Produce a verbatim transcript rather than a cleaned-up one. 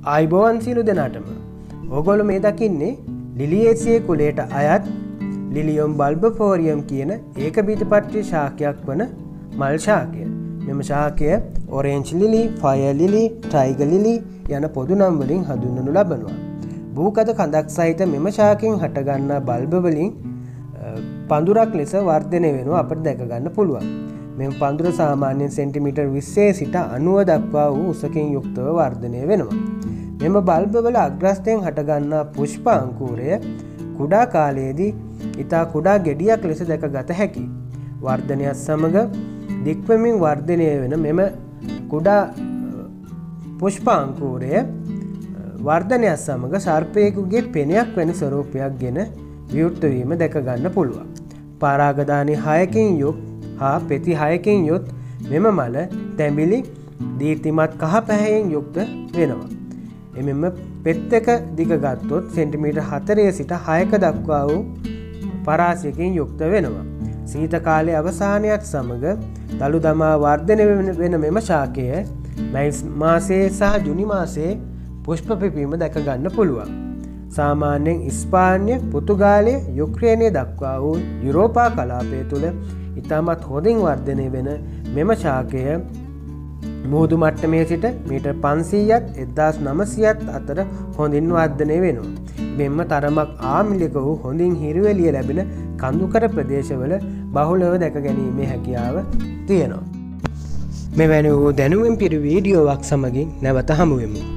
ආයිබෝවන් සියලු දෙනාටම. ඕගොල්ලෝ මේ දකින්නේ ලිලියේසියේ කුලයට අයත් ලිලියම් බල්බෆෝරියම් කියන ඒකබීජපත්‍රී ශාකයක් වන මල් ශාකය. මෙම ශාකය orange lily, fire lily, tiger lily යන පොදු නම් වලින් හඳුන්වනු ලබනවා. භූගත කඳක් සහිත මෙම ශාකයෙන් හටගන්නා බල්බ වලින් පඳුරක් ලෙස වර්ධනය වෙනවා අපට දැක ගන්න පුළුවන්. මෙම පඳුර සාමාන්‍යයෙන් සෙන්ටිමීටර් විස්සේ සිට අනූව දක්වා වූ උසකින් යුක්තව වර්ධනය වෙනවා. මෙම බල්බ වල අග්‍රස්තයෙන් හටගන්නා පුෂ්ප අංකුරය කුඩා කාලයේදී ඉතා කුඩා ගෙඩියක් ලෙස දැක ගත හැකියි. වර්ධනයත් සමග දික්වමින් වර්ධනය වෙන මෙම කුඩා පුෂ්ප අංකුරය වර්ධනයත් සමග සර්පයෙකුගේ පෙනයක් වැනි ස්වරූපයක් ගෙන විවෘත වීම දැක ගන්න පුළුවන්. පරාගධානී හයකින් යුත් හා පෙති හයකින් යුත් මෙම මල තැඹිලි දීප්තිමත් කහ පැහැයෙන් යුක්ත වෙනවා. එමෙන්ම පෙත් එක දිග ගත්තොත් සෙන්ටිමීටර් හතරේ සිට හයක දක්වා වූ පරාසයකින් යුක්ත වෙනවා. සීත කාලයේ අවසානයත් සමග දළු දමා වර්ධනය වෙන මෙම ශාකය මැයි මාසයේ සහ ජුනි මාසයේ පුෂ්ප පිපීම දැක ගන්න පුළුවන්. සාමාන්‍යයෙන් ඉස්පාන්‍ය, පෘතුගාලය, යුක්රේනය දක්වා වූ යුරෝපා කලාපය තුළ ඉතාමත් හොඳින් වර්ධනය වෙන මෙම ශාකය මුහුදු මට්ටමේ සිට මීටර් පන්සීයත් එක්දාස් නවසියත් අතර හොඳින් වර්ධනය වෙනවා. මෙම තරමක් ආමිලික වූ හොඳින් හිරුවෙලිය ලැබෙන කඳුකර ප්‍රදේශවල බහුලව දැක ගැනීමේ හැකියාව තියෙනවා. මෙවැනි වූ දැනුමින් පිරි වීඩියෝවක් සමගින් නැවත හමු වෙමු.